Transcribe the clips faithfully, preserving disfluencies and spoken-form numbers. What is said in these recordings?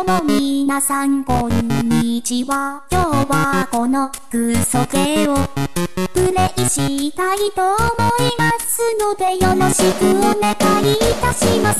の皆さんこんにちは。今日はこのクソゲーをプレイしたいと思いますのでよろしくお願いいたします。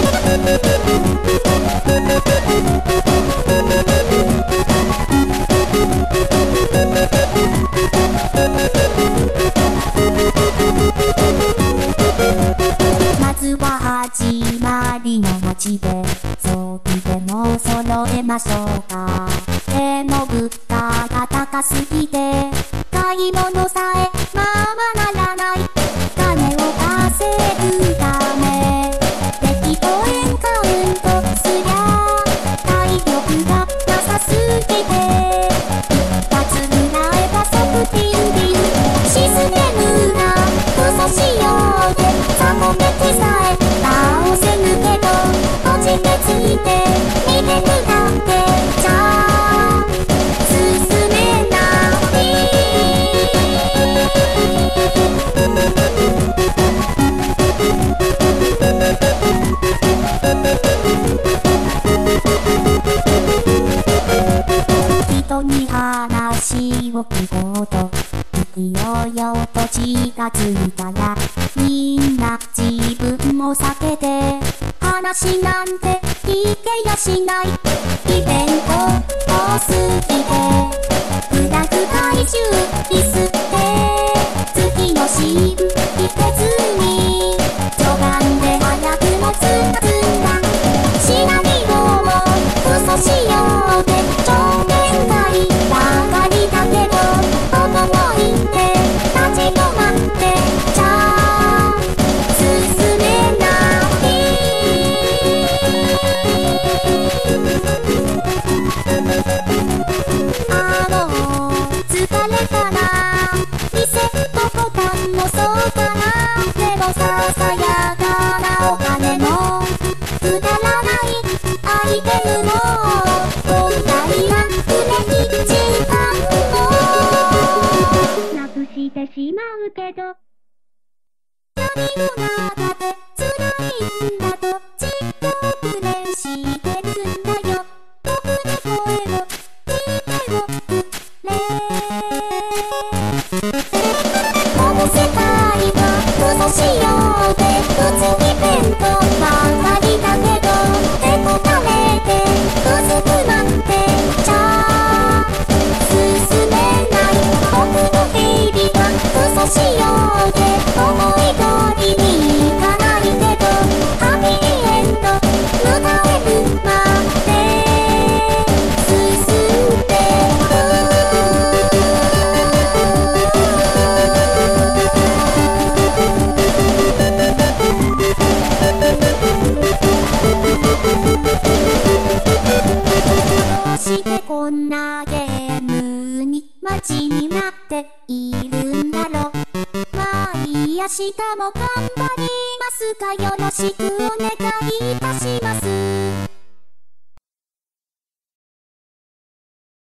まずは始まりの街で装備でも揃えましょうか。でも物価が高すぎて買い物さえままならない。金を稼ぐため適当円カウントすりゃ体力がなさすぎて一発ぐらい加速ビュンビュンシステムがクソ仕様でザコメテさえ倒せぬけど落ちてついて見てくだってじゃあ進めない人に話を聞こうといよいよと気がついたらみんな自分も避けて話なんて聞けやしない。イベント多すぎてフラグ回収ミスって次のシーンいけずに序盤で早くもつかつんだシナリオもクソ仕様で上限外ばかりだけどおともいって立ち止まってじゃあ進めないあの疲れたなリセットボタンもそうかな。でもささやかなお金もくだらないアイテムも本来なプレイ時間もなくしてしまうけど闇の中で辛いんだと実況プレイしてるんだよ。僕に声を聞いておくれ。この世界はクソ仕様で普通に弁当ばかりだけどへこたれてうずくまってじゃあ進めない。僕の日々はクソ仕様で思い通りにいかないけどハッピーエンド迎えるまで進んでどうしてこんなゲームにマジになっているんだろう。まあいい明日も頑張りますかよろしくお願いいたします。